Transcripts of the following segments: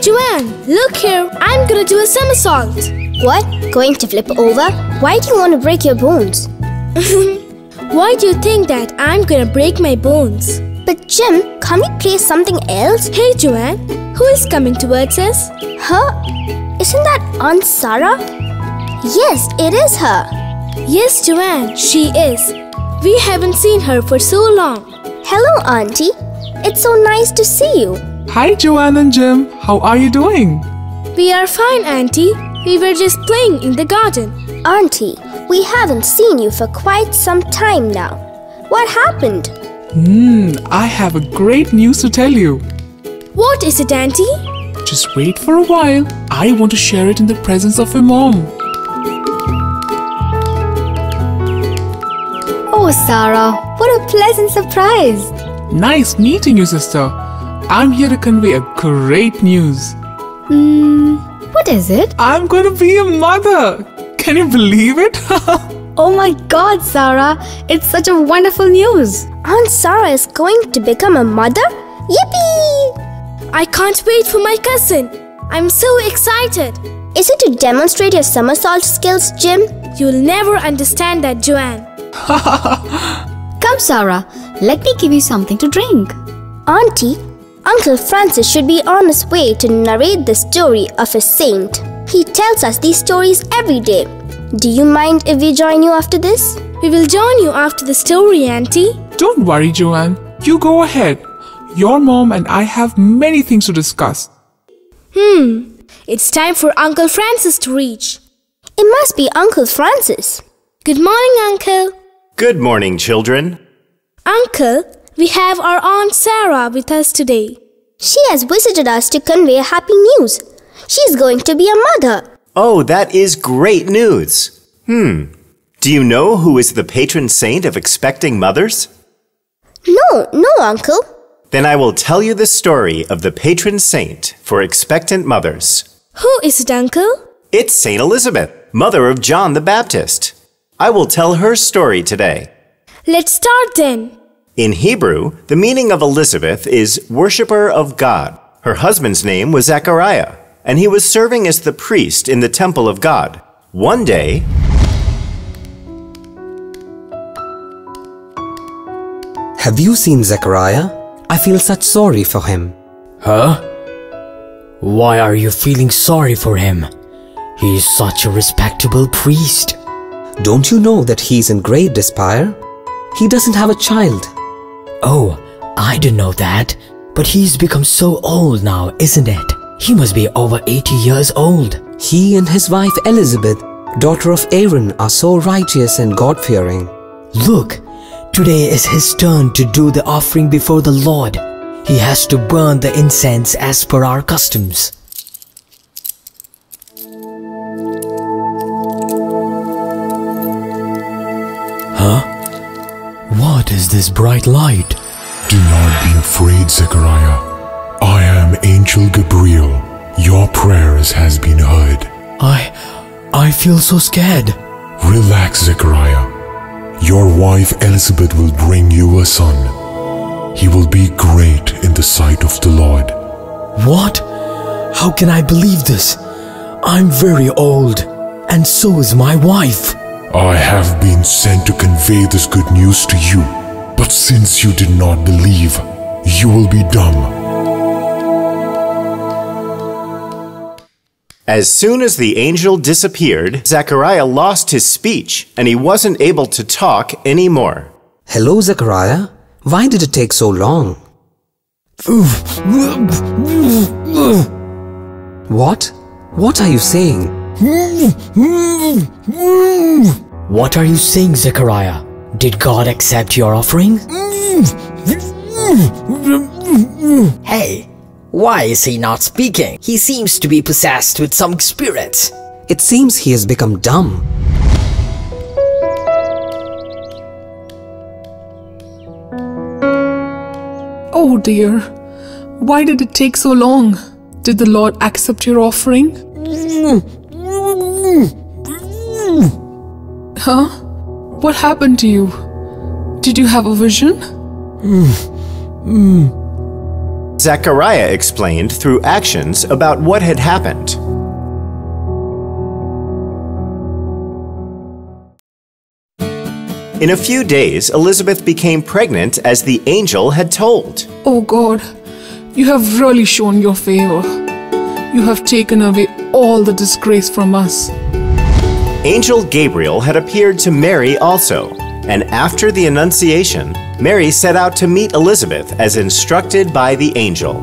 Joanne, look here. I'm gonna do a somersault. What? Going to flip over? Why do you want to break your bones? Why do you think that I'm gonna break my bones? But Jim, can't we play something else? Hey Joanne, who is coming towards us? Huh? Isn't that Aunt Sarah? Yes, it is her. Yes, Joanne, she is. We haven't seen her for so long. Hello, Auntie. It's so nice to see you. Hi, Joanne and Jim. How are you doing? We are fine, Auntie. We were just playing in the garden. Auntie, we haven't seen you for quite some time now. What happened? I have a great news to tell you. What is it, Auntie? Just wait for a while. I want to share it in the presence of your mom. Oh, Sarah, what a pleasant surprise. Nice meeting you, sister. I'm here to convey a great news. What is it? I'm going to be a mother. Can you believe it? Oh my God, Sarah, it's such a wonderful news. Aunt Sarah is going to become a mother? Yippee! I can't wait for my cousin. I'm so excited. Is it to demonstrate your somersault skills, Jim? You'll never understand that, Joanne. Come, Sarah, let me give you something to drink. Auntie, Uncle Francis should be on his way to narrate the story of a saint. He tells us these stories every day. Do you mind if we join you after this? We will join you after the story, Auntie. Don't worry, Joanne. You go ahead. Your mom and I have many things to discuss. It's time for Uncle Francis to reach. It must be Uncle Francis. Good morning, Uncle. Good morning, children. Uncle, we have our Aunt Sarah with us today. She has visited us to convey happy news. She's going to be a mother. Oh, that is great news. Do you know who is the patron saint of expecting mothers? No, Uncle. Then I will tell you the story of the patron saint for expectant mothers. Who is it, Uncle? It's Saint Elisabeth, mother of John the Baptist. I will tell her story today. Let's start then. In Hebrew, the meaning of Elizabeth is worshipper of God. Her husband's name was Zechariah, and he was serving as the priest in the temple of God. One day, Have you seen Zechariah? I feel such sorry for him. Huh? Why are you feeling sorry for him? He is such a respectable priest. Don't you know that he's in great despair? He doesn't have a child. Oh, I didn't know that. But he's become so old now, isn't it? He must be over 80 years old. He and his wife Elizabeth, daughter of Aaron, are so righteous and God-fearing. Look, today is his turn to do the offering before the Lord. He has to burn the incense as per our customs. Huh? What is this bright light? Do not be afraid, Zechariah. I am Angel Gabriel. Your prayers has been heard. I feel so scared. Relax, Zechariah. Your wife Elizabeth will bring you a son. He will be great in the sight of the Lord. What? How can I believe this? I'm very old, and so is my wife. I have been sent to convey this good news to you, but since you did not believe, you will be dumb. as soon as the angel disappeared, Zechariah lost his speech and he wasn't able to talk anymore. Hello, Zechariah. Why did it take so long? What? What are you saying? What are you saying, Zechariah? Did God accept your offering? Hey, why is he not speaking? He seems to be possessed with some spirits. It seems he has become dumb. Oh dear, why did it take so long? Did the Lord accept your offering? Huh? What happened to you? Did you have a vision? Zechariah explained through actions about what had happened. In a few days, Elizabeth became pregnant as the angel had told. Oh God, you have really shown your favor. You have taken away all the disgrace from us. Angel Gabriel had appeared to Mary also, and after the Annunciation, Mary set out to meet Elizabeth as instructed by the angel.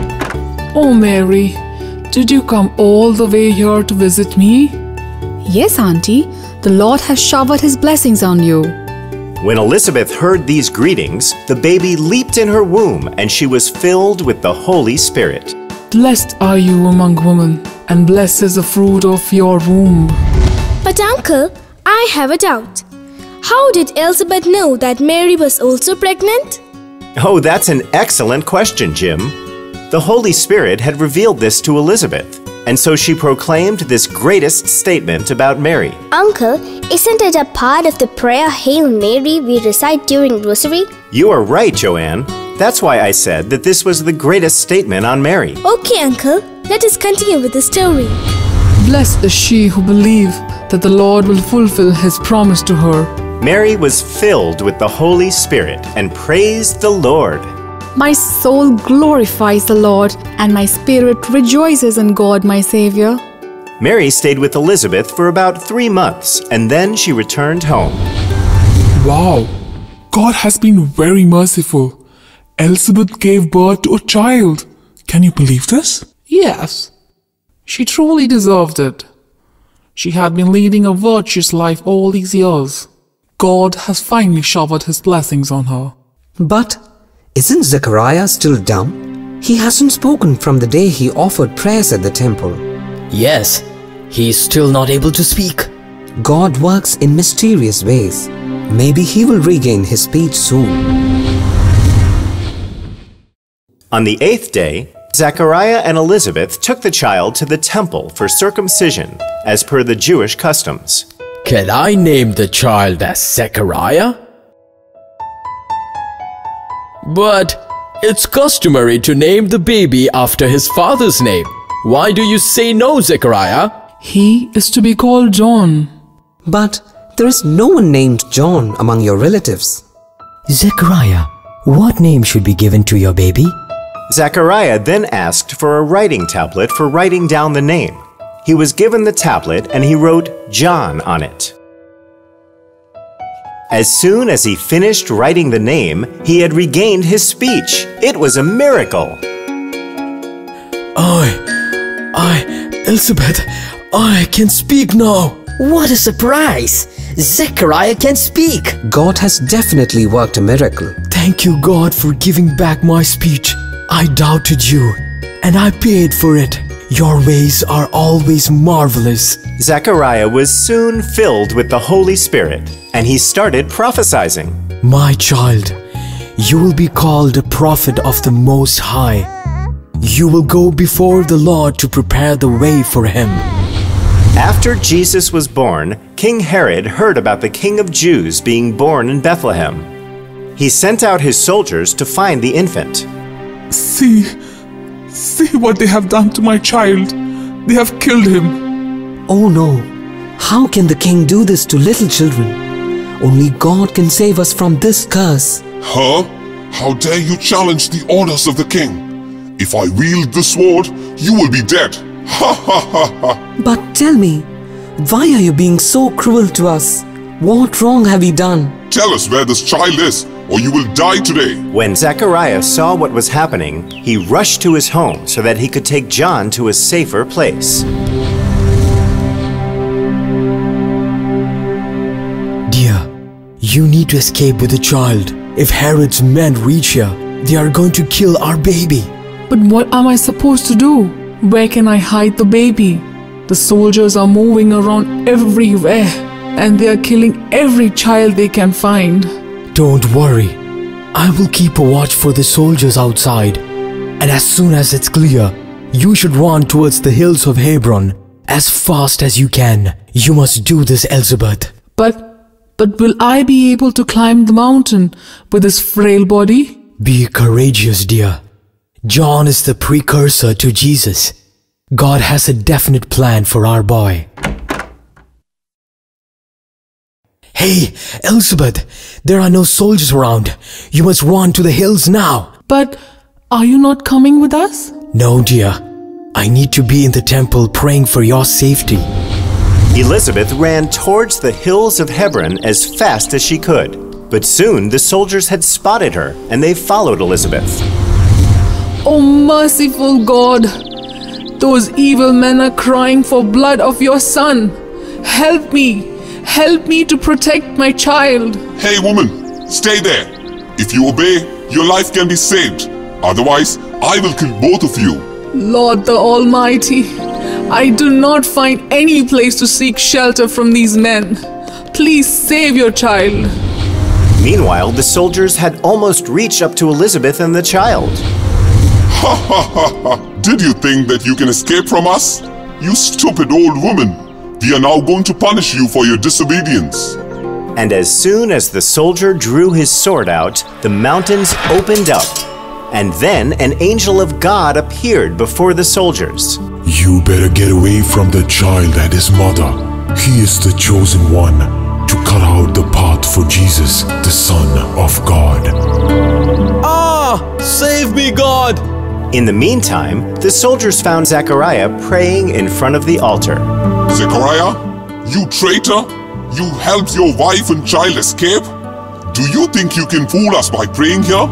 Oh Mary, did you come all the way here to visit me? Yes, Auntie. The Lord has showered His blessings on you. When Elizabeth heard these greetings, the baby leaped in her womb, and she was filled with the Holy Spirit. Blessed are you among women, and blessed is the fruit of your womb. But uncle, I have a doubt. How did Elizabeth know that Mary was also pregnant? Oh, that's an excellent question, Jim. The Holy Spirit had revealed this to Elizabeth, and so she proclaimed this greatest statement about Mary. Uncle, isn't it a part of the prayer Hail Mary we recite during Rosary? You are right, Joanne. That's why I said that this was the greatest statement on Mary. Okay, uncle, let us continue with the story. Blessed is she who believes that the Lord will fulfill His promise to her. Mary was filled with the Holy Spirit and praised the Lord. My soul glorifies the Lord, and my spirit rejoices in God my Savior. Mary stayed with Elizabeth for about 3 months, and then she returned home. Wow! God has been very merciful. Elizabeth gave birth to a child. Can you believe this? Yes, she truly deserved it. She had been leading a virtuous life all these years. God has finally showered His blessings on her. But isn't Zechariah still dumb? He hasn't spoken from the day he offered prayers at the temple. Yes, he is still not able to speak. God works in mysterious ways. Maybe he will regain his speech soon. On the 8th day, Zechariah and Elizabeth took the child to the temple for circumcision, as per the Jewish customs. Can I name the child as Zechariah? But it's customary to name the baby after his father's name. Why do you say no, Zechariah? He is to be called John. But there is no one named John among your relatives. Zechariah, what name should be given to your baby? Zechariah then asked for a writing tablet for writing down the name. He was given the tablet and he wrote John on it. As soon as he finished writing the name, he had regained his speech. It was a miracle. Elizabeth, I can speak now. What a surprise! Zechariah can speak! God has definitely worked a miracle. Thank you, God, for giving back my speech. I doubted you, and I paid for it. Your ways are always marvelous. Zechariah was soon filled with the Holy Spirit, and he started prophesying. My child, you will be called a prophet of the Most High. You will go before the Lord to prepare the way for Him. After Jesus was born, King Herod heard about the King of Jews being born in Bethlehem. He sent out his soldiers to find the infant. See what they have done to my child. They have killed him. Oh no, how can the king do this to little children? Only God can save us from this curse. Huh? How dare you challenge the orders of the king? If I wield the sword, you will be dead. Ha ha ha ha! But tell me, why are you being so cruel to us? What wrong have we done? Tell us where this child is, or you will die today. When Zechariah saw what was happening, he rushed to his home so that he could take John to a safer place. Dear, you need to escape with the child. If Herod's men reach here, they are going to kill our baby. But what am I supposed to do? Where can I hide the baby? The soldiers are moving around everywhere, and they are killing every child they can find. Don't worry. I will keep a watch for the soldiers outside. And as soon as it's clear, you should run towards the hills of Hebron as fast as you can. You must do this, Elizabeth. But will I be able to climb the mountain with this frail body? Be courageous, dear. John is the precursor to Jesus. God has a definite plan for our boy. Hey, Elizabeth, there are no soldiers around. You must run to the hills now. But are you not coming with us? No, dear. I need to be in the temple praying for your safety. Elizabeth ran towards the hills of Hebron as fast as she could. But soon the soldiers had spotted her, and they followed Elizabeth. Oh, merciful God! Those evil men are crying for blood of your son. Help me! Help me to protect my child. Hey woman, stay there. If you obey, your life can be saved. Otherwise, I will kill both of you. Lord the Almighty, I do not find any place to seek shelter from these men. Please save your child. Meanwhile, the soldiers had almost reached up to Elizabeth and the child. Ha ha ha ha! Did you think that you can escape from us? You stupid old woman! We are now going to punish you for your disobedience. And as soon as the soldier drew his sword out, the mountains opened up. And then an angel of God appeared before the soldiers. You better get away from the child and his mother. He is the chosen one to cut out the path for Jesus, the Son of God. Ah! Save me, God! In the meantime, the soldiers found Zechariah praying in front of the altar. Zechariah, you traitor! You helped your wife and child escape? Do you think you can fool us by praying here?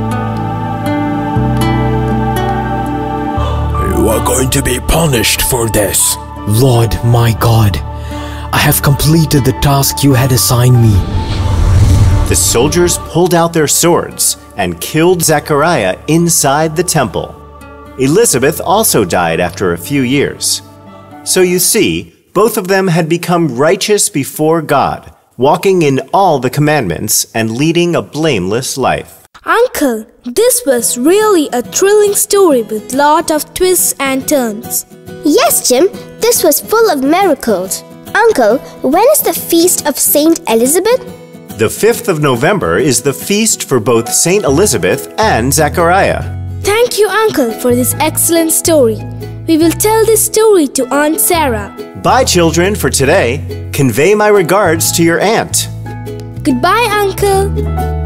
You are going to be punished for this. Lord, my God, I have completed the task you had assigned me. The soldiers pulled out their swords and killed Zechariah inside the temple. Elizabeth also died after a few years. So you see, both of them had become righteous before God, walking in all the commandments and leading a blameless life. Uncle, this was really a thrilling story with lot of twists and turns. Yes, Jim, this was full of miracles. Uncle, when is the feast of Saint Elisabeth? The 5th of November is the feast for both Saint Elisabeth and Zechariah. Thank you, Uncle, for this excellent story. We will tell this story to Aunt Sarah. Bye, children, for today. Convey my regards to your aunt. Goodbye, Uncle.